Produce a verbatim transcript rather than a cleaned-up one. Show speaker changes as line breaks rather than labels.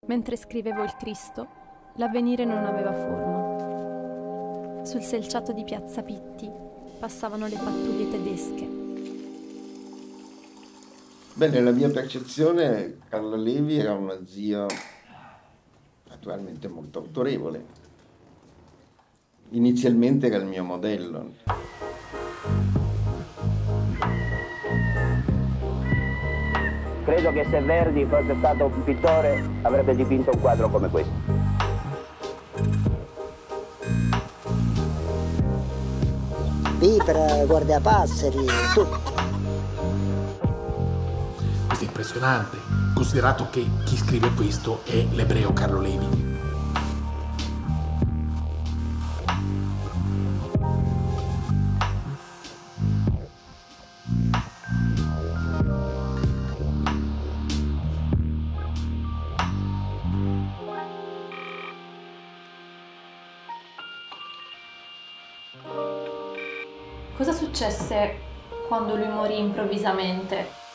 Mentre scrivevo il Cristo, l'avvenire non aveva forma. Sul selciato di Piazza Pitti passavano le pattuglie tedesche.
Beh, nella mia percezione Carlo Levi era uno zio naturalmente molto autorevole. Inizialmente era il mio modello.
Credo che se Verdi fosse stato un pittore avrebbe dipinto un quadro come questo.
Vipera, guardapasseri, tutto.
Questo è impressionante, considerato che chi scrive questo è l'ebreo Carlo Levi.
Cosa successe quando lui morì improvvisamente?